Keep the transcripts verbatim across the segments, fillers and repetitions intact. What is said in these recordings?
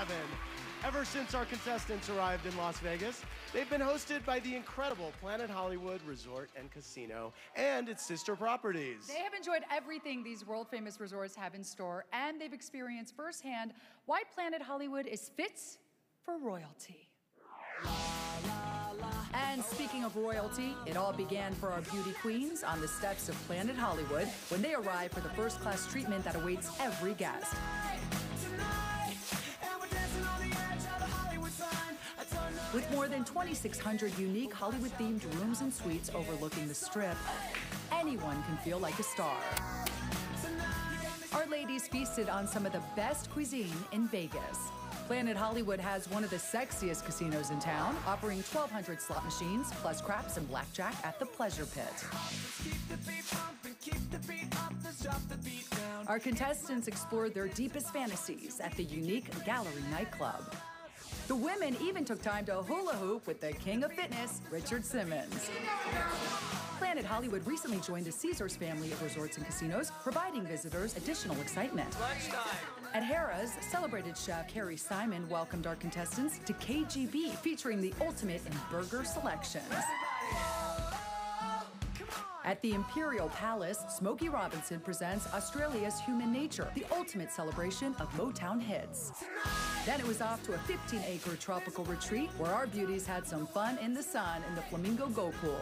seven. Ever since our contestants arrived in Las Vegas, they've been hosted by the incredible Planet Hollywood Resort and Casino and its sister properties. They have enjoyed everything these world-famous resorts have in store, and they've experienced firsthand why Planet Hollywood is fit for royalty. And speaking of royalty, it all began for our beauty queens on the steps of Planet Hollywood when they arrived for the first-class treatment that awaits every guest. With more than twenty-six hundred unique Hollywood-themed rooms and suites overlooking the Strip, anyone can feel like a star. Our ladies feasted on some of the best cuisine in Vegas. Planet Hollywood has one of the sexiest casinos in town, offering twelve hundred slot machines, plus craps and blackjack at the Pleasure Pit. Our contestants explored their deepest fantasies at the unique Gallery nightclub. The women even took time to hula hoop with the king of fitness, Richard Simmons. Planet Hollywood recently joined the Caesars family of resorts and casinos, providing visitors additional excitement. Lunchtime. At Harrah's, celebrated chef Harry Simon welcomed our contestants to K G B, featuring the ultimate in burger selections. At the Imperial Palace, Smokey Robinson presents Australia's Human Nature, the ultimate celebration of Motown hits. Then it was off to a fifteen acre tropical retreat where our beauties had some fun in the sun in the Flamingo Go Pool.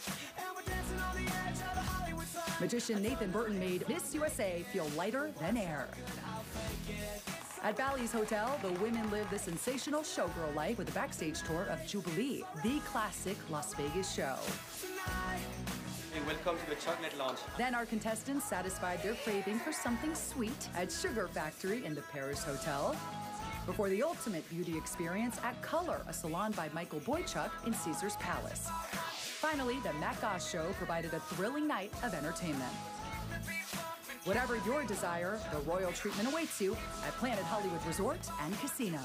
Magician Nathan Burton made Miss U S A feel lighter than air. At Bally's Hotel, the women lived the sensational showgirl life with a backstage tour of Jubilee, the classic Las Vegas show. Welcome to the chocolate lounge. Then our contestants satisfied their craving for something sweet at Sugar Factory in the Paris Hotel, before the ultimate beauty experience at Color, a salon by Michael Boychuk in Caesars Palace. Finally, the Matt Goss Show provided a thrilling night of entertainment. Whatever your desire, the royal treatment awaits you at Planet Hollywood Resort and Casino.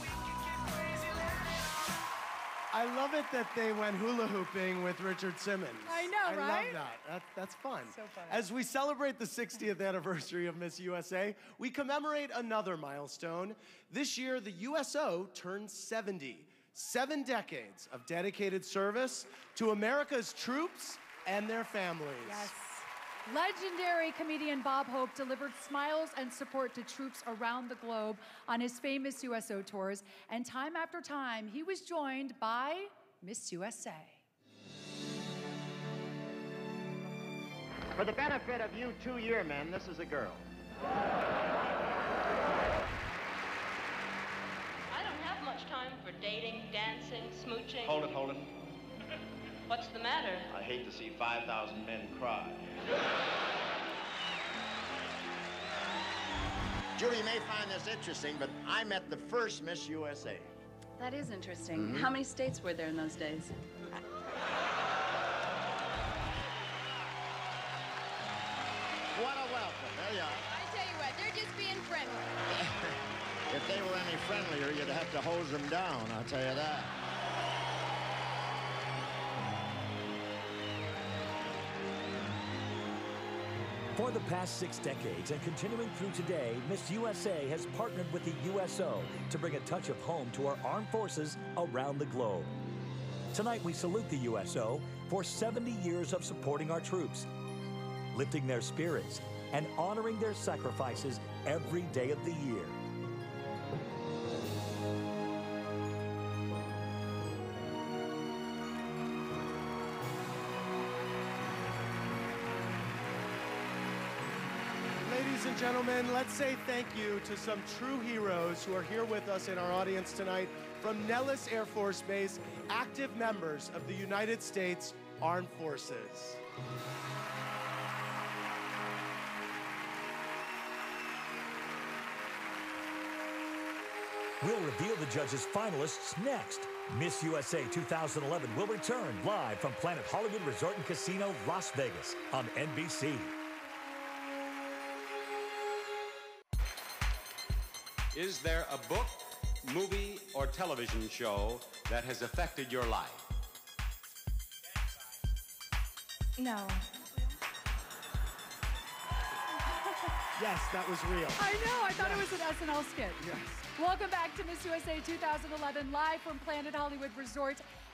I love it that they went hula hooping with Richard Simmons. I know, I right? I love that. that. That's fun. So fun. As we celebrate the sixtieth anniversary of Miss U S A, we commemorate another milestone. This year, the U S O turns seventy. Seven decades of dedicated service to America's troops and their families. Yes. Legendary comedian Bob Hope delivered smiles and support to troops around the globe on his famous U S O tours, and time after time, he was joined by Miss U S A. For the benefit of you two-year men, this is a girl. I don't have much time for dating, dancing, smooching. Hold it, hold it. What's the matter? I hate to see five thousand men cry. Judy, you may find this interesting, but I met the first Miss U S A. That is interesting. Mm-hmm. How many states were there in those days? What a welcome. There you are. I tell you what, they're just being friendly. If they were any friendlier, you'd have to hose them down, I'll tell you that. For the past six decades and continuing through today, Miss U S A has partnered with the U S O to bring a touch of home to our armed forces around the globe. Tonight, we salute the U S O for seventy years of supporting our troops, lifting their spirits, and honoring their sacrifices every day of the year. Ladies and gentlemen, let's say thank you to some true heroes who are here with us in our audience tonight from Nellis Air Force Base, active members of the United States Armed Forces. We'll reveal the judges' finalists next. Miss U S A two thousand eleven will return live from Planet Hollywood Resort and Casino, Las Vegas on N B C. Is there a book, movie, or television show that has affected your life? No. Yes, that was real. I know, I thought it was an S N L skit. Yes. Welcome back to Miss U S A two thousand eleven, live from Planet Hollywood Resort.